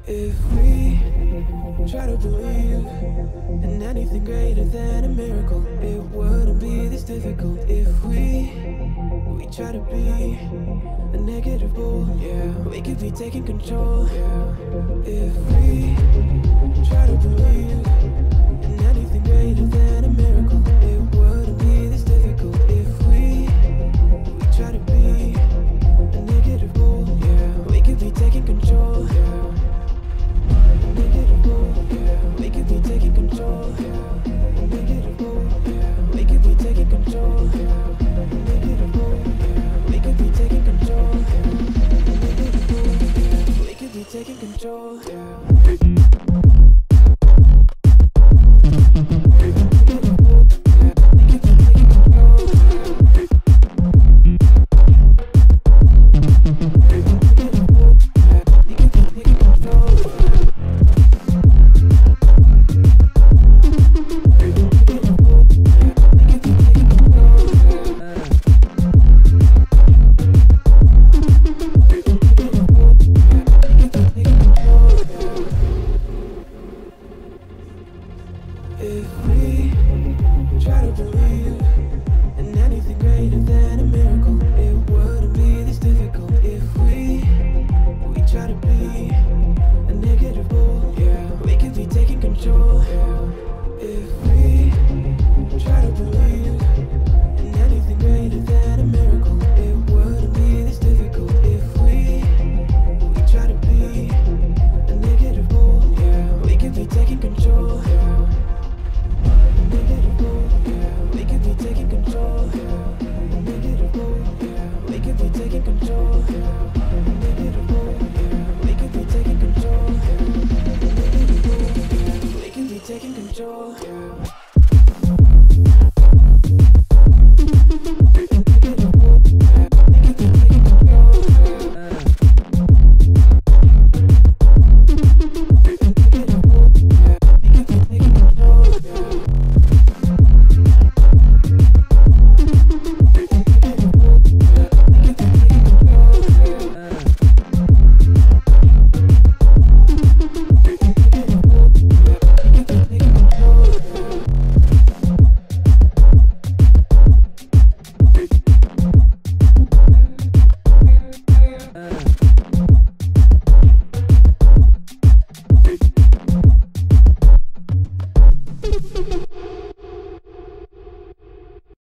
If we try to believe in anything greater than a miracle, it wouldn't be this difficult. If we try to be a negative bull, yeah, we could be taking control. Yeah. If we try to believe in anything greater than a miracle, it wouldn't be this difficult. If we try to be a negative bull, yeah, we could be taking control. Yeah. Negative bull, yeah, we could be taking control. Yeah. Negative bull, yeah, we could be taking control. Yeah. Negative bull, yeah, we could be taking control. Yeah. Negative bull, yeah, we could be taking control. Yeah. We